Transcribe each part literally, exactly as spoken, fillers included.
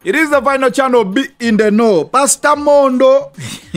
It is the final channel, be in the know. Pastor Mondo.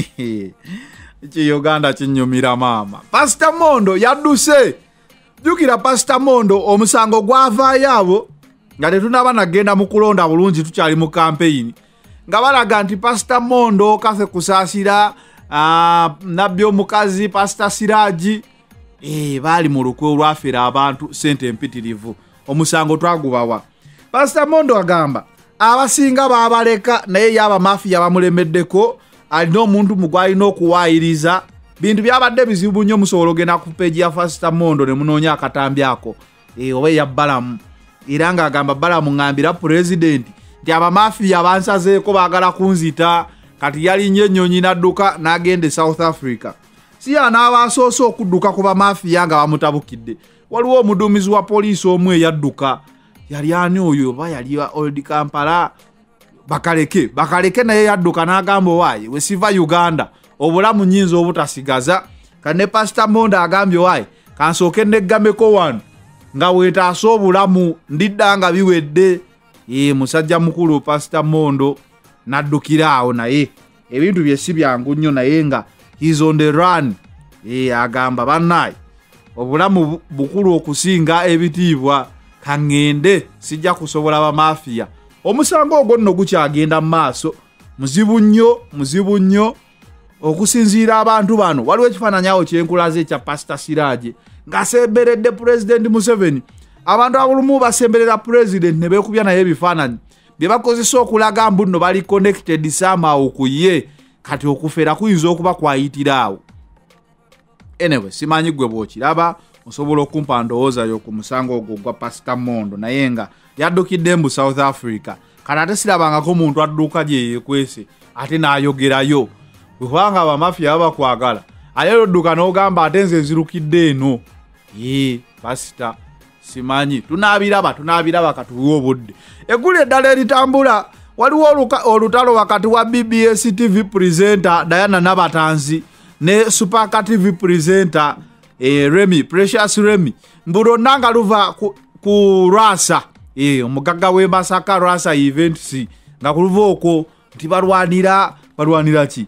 Ichi Uganda chinyumira mama. Pastor Mondo yaduse. Jukira Pastor Mondo omusango gwava yabo. Ngate tunabana genda mukulonda bulungi tukyali mu campaign. Nga balaga nti Pastor Mondo kafe kusasira uh, nabbi omukazi Pastor Siraji eh bali mu lukwe olwafera abantu sente empitirivu. Omusango twagubawa. Pastor Mondo agamba abasinga babaleka naye yaba mafia bamulemeddeko alina omuntu mugwali n'okuwaayiriza bintu byabadde bizibu nnyo musobolo gena ku page ya Pastor Mondo ne munoonya akatambyako eh oba ya Balamu era nga agamba Balamu ngambira president nti abamafia bansazeeko baagala kunzita kati yali nnyo nnyonyi nadduka n'agende South Africa si anaabasoosa okudduka ku bamafia nga bamutabukidde waliwo omuduumizi wa poliisi omu eyadduka yali ani oyo ba yali wa Old Kampala bakaleke bakaleke naye yadduka n'agamba waayi we siva Uganda obulamu nyinza obutasigaza kane Pastor Mondo agambye waayi kansooke neggameko wano nga weetaasa obulamu ndiddanga biwedde ee musajja mukulu Pastor Mondo naddukira awo naye ebintu bye si byangu nnyo naye nga he's on the run ee agamba bannaye obulamu bukulu okusinga ebitiibwa kangende sijja kusobola ba mafia omusango ogwo nno gukyagenda mu maaso muzibu nnyo muzibu nnyo okusinziira abantu bano waliwo ekifaananyawo kyenkulaze ekya Pastor Siraje ng'asemberedde President Museveni abantu abulumu basemberera President ne beekubya naye ebifaananyi bye bakozesa okulaga mbu nno bali connected somehow ku ye kati okufera kuyinza okuba kwayitira awo anyway simanyi gwe bw'okiraba osobola okumpa ndowooza yo ku musango ogwo gwa Pastor Mondo naye nga yaddukidde mu South Africa kana ate sirabangako muntu adduka gye yeekwese ate n'ayogerayo kubanga abamafia babakwagala alero dduka n'ogamba ate nze nzirukidde eno ee Pastor simanyi tunaabiraba tunaabiraba katuwe obudde eggulu eddala eritambula waliwo olutalo wakati wa B B S T V presenter Diana Nabatanzi ne Super T V presenter eh Remy Precious Remy mburo nanga luva ku, ku Rasa eh omugagga we Masaka Rasa events nga kuluva okwo nti balwanira balwanira ki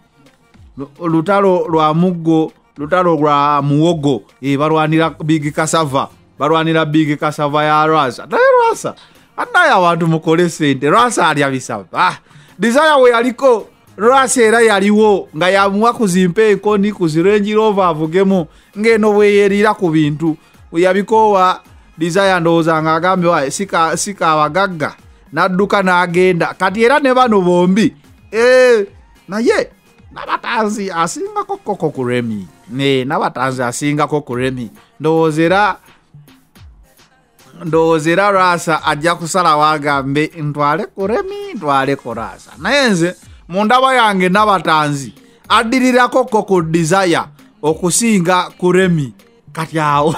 lutalo lwa muggo lutalo lwa muwogo eh balwanira Big Cassava balwanira Big Cassava ya Rasa naye Rasa anaya abantu mukole sente Rasa ali abisaba ah desire we aliko Rasa era yaliwo nga yamuwa kuzimpa enkoni kuzirenji Rover avugemu ngeno bweyerira ku bintu yabikowa desire ndowooza nga agambe wae sika sika abagagga nadduka n'agenda kati era ne bano bombi eh naye Nabatanzi asinga kokoko ku Remy ne Nabatanzi asinga ku Remy ndowoozera ndowoozera Rasa ajja kusala wagambe ntwale ku Remy ntwale ku Rasa naye nze mundaba yange Nabatanzi addirirako koko desire okusinga ku Remy kati awo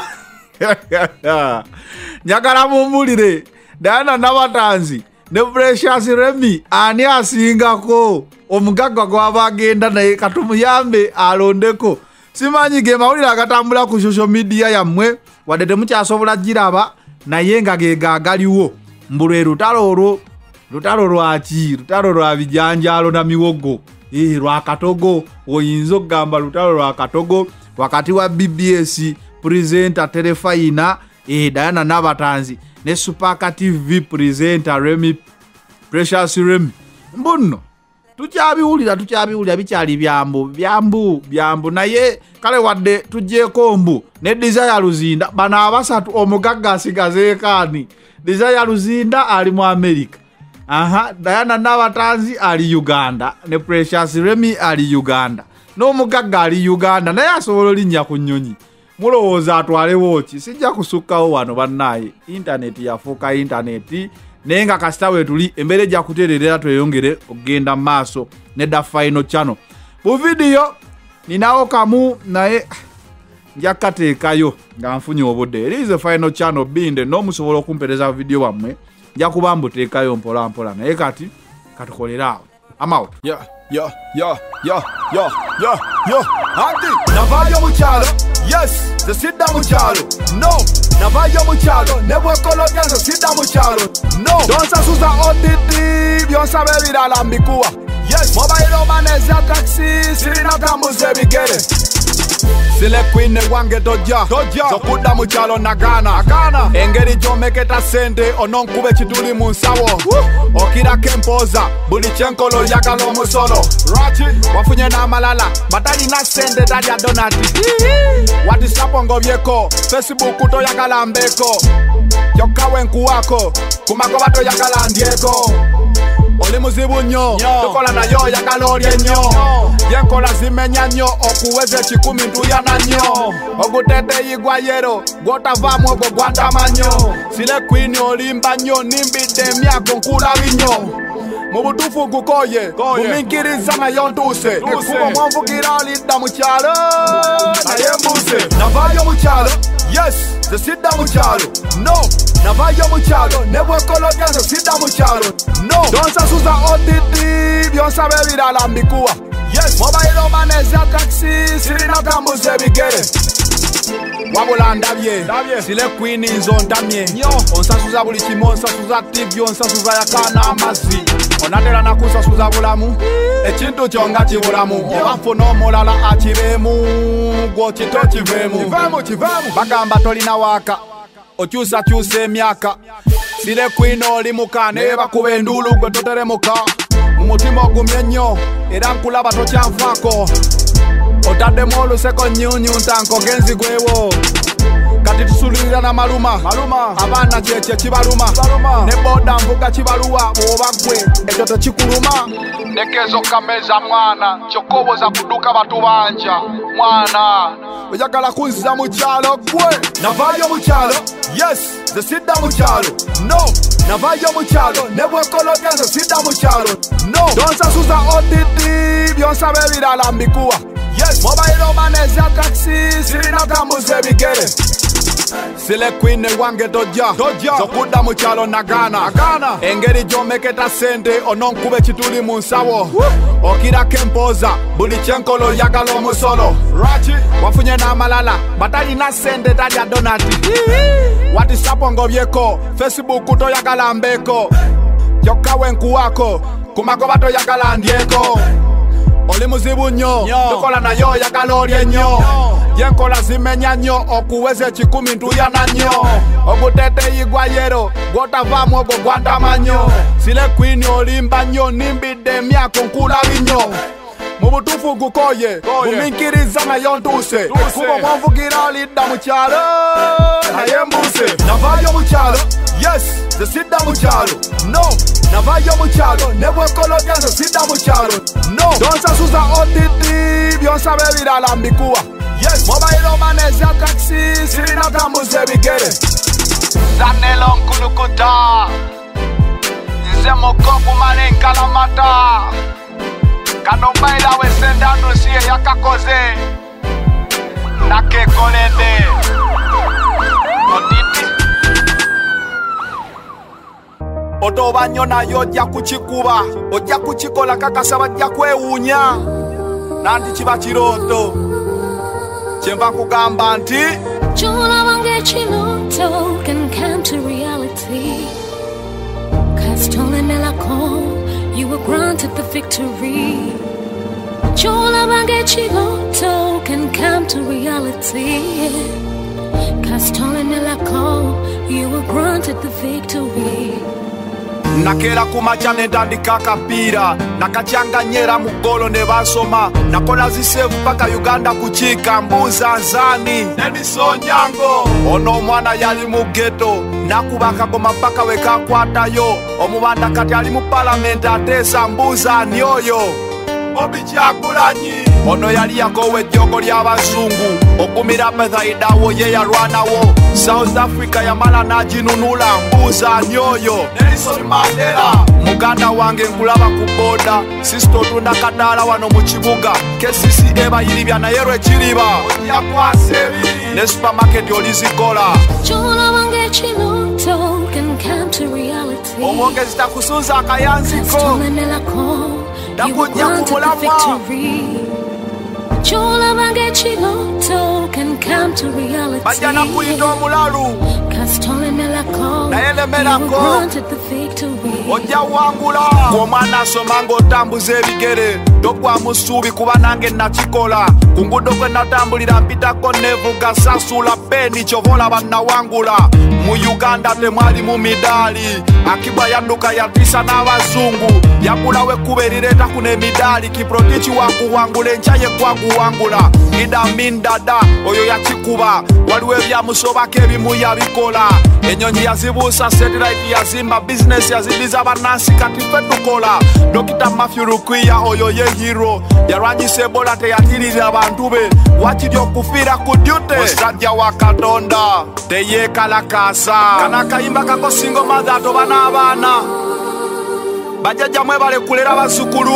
njagala mumbulire Diana Nabatanzi ne Precious Remy ani asingako omugagga gw'abagenda naye katumuyambe alondeko simanyi ge mawulire agatambula ku social media yammwe wadde temukyasobola giraba naye nga ge gaagaliwo mbulwe lutalo olwo lutalo lwaki lutalo lwa bijanjalo na miwogo eh lwa katogo oyinza okugamba lutalo lwa katogo wakati wa B B S presenter Terefina eh Diana Nabatanzi ne Super T V presenter Remy Precious Remy mbuno tukyabiwulira tukyabiwulira bikyali byambu byambu byambu naye kale wadde tujjeeko mbu ne Desire Luzinda bano abasatu omugagga asigazeekaani Desire Luzinda ali mu America aha Diana Nabatanzi ali Uganda ne Precious Remy ali Uganda n'omugagga ali Uganda naye asobola olinnya ku nnyonyi mulowooza atwalewo ki sijja kusukkawo wano bannaye internet yafuuka internet naye nga kasita we tuli embeera ejja kuteerera tweyongere okugenda mu maaso nedda final channel bu video ninawo kamu naye nja kateekayo nga nfunye obudde it is a final channel binde n'omusobola okumpereza video bammwe nja kuba mbuteekayo mpola mpola naye kati katukolera awo I'm out. Yeah, yeah, yeah, yeah, yeah, yeah, yeah. Anti, navayo mukyalo. Yes. ze sidda mu kyalo no navayo mu kyalo ne bwekolo byange sidda mu kyalo no donsasuza odidi byonsaba ebirala mbikuwa yes mobile money za taxi sirina tambuza ebigere Sile queen wange toja Zokudda mu kyalo nagana engeri gyomeketa sente ononkube kituli mu nsawo okirako empoza buli kyenkolo yagala omusolo wafunye n'amalala batalina sente talya donati watisapo ngobyeko Facebook toyagala mbeko kyokka wenkuwako kumagoba toyagala ndyeko oli muzibu nnyo tukola nayo yagala olye nnyo yenkola zimenya nnyo okuweza ekikumi ntuyana nnyo oguteteyi gwa yero gwotavaamu ogwo gwandama nnyo sile queen olimba nnyo nimbidde emyako nkulabi nnyo mu butuufu gukoye muminkiriza nayo ntuuse ekuba omwanvugira olidda mu kyalo naye mbuuse navaayo mu kyalo yes ze sidda mu kyalo no navayo mu kyalo ne bwekolo byange sidda mu kyalo no donsasuza odidi byonsaba ebirala mbikuwa yes mobile money za taxi sirina tambuza ebigere wabula ndabye sile queen nzo ntamye onsasuza buli kimu onsasuza tv onsasuza yakana amazzi onatera nakusasuza bulamu ekintu kyonga kibulamu oba nfuna omulala akiremu gwo kito kiveemu bagamba tolina waaka okyusakyusa emyaka sile queen oli muka naye bakuba enduulu gwe toteremuka mu mutima ogumye nnyo era nkulaba tokyanfaako otaddemu oluseko nnyunyu ntanko genzi gwewo kati tusulirira na maluma abaana kyekye kibaluma ne boda nvuga kibaluwa bw'oba ggwe ekyo tekikuluma nekezo kameza mwana kyokoboza kuduka batubanja mwana oyagala kunziza mu kyalo ggwe navaayo mu kyalo yes ze sidda mu kyalo no navaayo mu kyalo ne bwekolo byange sidda mu kyalo no donsasuza odidi byonsaba ebirala mbikuwa yes mobile money za taxi sirina tambuza ebigere sile queen wange toja zokudda mu kyalo nagana engeri gyomeketa sente ononkube kituli mu nsawo okirako empoza buli kyenkolo yagala omusolo wafunye n'amalala batalina sente talya donati watisapo ngobyeko Facebook toyagala mbeko kyokka wenkuwako kumagoba toyagala ndyeko oli muzibu nnyo tukola nayo yagala olye nnyo yenkola zimenya nnyo okuweza ekikumi ntuyana nnyo oguteteyi gwa yero gwotavaamu ogwo gwandama nnyo sile queen olimba nnyo nimbidde emyako nkulabi nnyo mu butuufu gukoye muminkiriza nayo ntuuse ekuba omwanvugira olidda mu kyalo naye mbuuse navaayo mu kyalo yes ze sidda mu kyalo no navayo mu kyalo ne bwekolo byange sidda mu kyalo no donsasuza odidi byonsaba ebirala mbikuwa yes mobile money za taxi sirina tambuza ebigere zanelo nkulukuta nze mukopu mane nkalamata kano mbaila wesendanusiye yakakoze nakekolede odidi otoba nnyo nayo ojja kukikuba ojja kukikola kakasa bajja kwewuunya nanti kiba kirooto kyenva kugamba nti kyolaba ng'ekirooto can come to reality kasitolenelako you were granted the victory kyolaba ng'ekirooto can come to reality kasitolenelako you were granted the victory nakera kumacha netandika akapiira nakacyanganyera mu golo ne basoma nakola zisevu paka Uganda kuchika mbuza nzani Nedisonyango ono omwana yali mu ghetto nakuba akagoma paka wekakwatayo omubanda kati ali mu parliament atesa mbuza ni oyo Obichagulanyi ono yali yakowe ejjogo ly'abazungu okumira Bethaidawo ye yalwanawo South Africa yamala n'aginunula mbuuza nyoyo Nelson Mandela muganda wange nkulaba ku boda sisto otunda kadaala wano mu kibuga K C C ebayiribya naye lwekiriba ojjakwasebi ne supermarket olizikola kyolaba ng'ekirooto can come to reality omwongezi takusunza akayanziko You were granted the victory. Chola bange chiloto can come to reality. Bajana kuito omulalu. Cause tole melako, Naele melako. you granted the victory. Oja wangula. Omwana somango tambuze bigere. Dokwa musubi kuba nange nachikola. Kungudo kwe natambulira mpitako nevuga sasula peni chovola bana wangula. Mu Uganda temwali mu midali. Akiba yanduka yatisa na wazungu. Yakula we kuberireta kune midali. Kiprotichi waku wangule nchaye kwa kuwangula. Ida mindada oyo yachikuba. Waliwe vya musoba kebi mu yabikola. Enyonyi yazibusa satellite yazimba business yazibiza banasi katifetukola. Dokita Matthew Rukwiya oyo ye hero. Yaranyi sebola te yatirira bantube. Wachidyo kufira kudyute. Osajja wakatonda teye kalakasa. Kanaka imba kako singo madhato bana abana. Bajajja mwe bale kulera basukulu.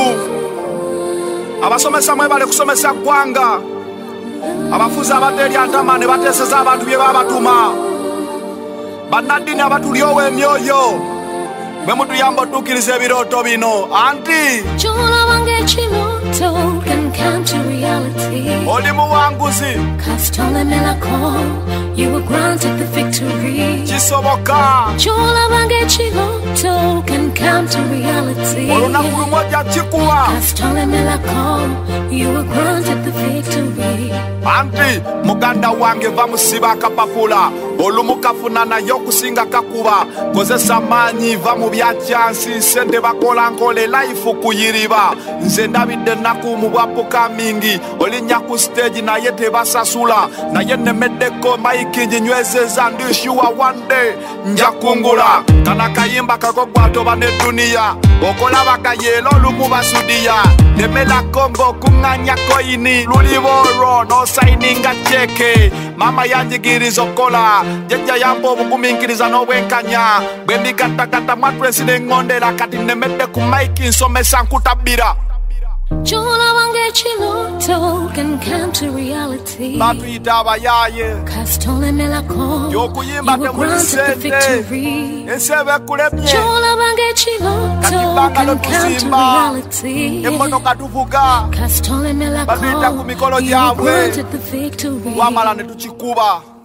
Abasomesa mwe bale kusomesa kwanga. Abafuza abateri antamane bateseza abantu bye babatuma. Banadini abatuliowe emyoyo. Mwe mutuyamba otukiriza ebiroto bino. Anti Chola bange chiloto can come to reality. oli muwanguzi. Cause tole melako, you were granted the victory. Kisoboka. Chola bange chiloto can come to reality. Olunaku lumoja chikuwa. Cause tole melako, you were granted the victory. Anti muganda wange vamusiba kapapula. Olumukafuna nayo kusinga kakuba. Kozesa manyi va mu byachansi sente bakola nkole life kuyiriba. Nze ndabidde naku mu bwapuka mingi. Olinya ku stage naye tebasasula. Naye nemeddeko maiki njinywezeza ndishuwa one day nja kungula. Kana kayimba kakogwato bane dunia. Okola bakayelo lumubasudia. Nemela Kongo kunganya koini. Luliboro no signinga cheke. Mama yanjigirizo kola. Jeja yambo mukumingiriza no wenkanya. Bwendi kata kata matwesine ngondela. Kati nemede kumaiki nsome sankutabira. Chola bange chiloto can come to reality. Batu itaba yaye. Cause tole melako, Yokuyimba you were granted the temulisende. victory. Ensebe kulemye. Chola bange chiloto Katibanga can come to lotusimba. reality. Emono katuvuga. Cause tole Batuita melako, kumikolo you were jabwe. granted the victory. Wamala netuchikuba.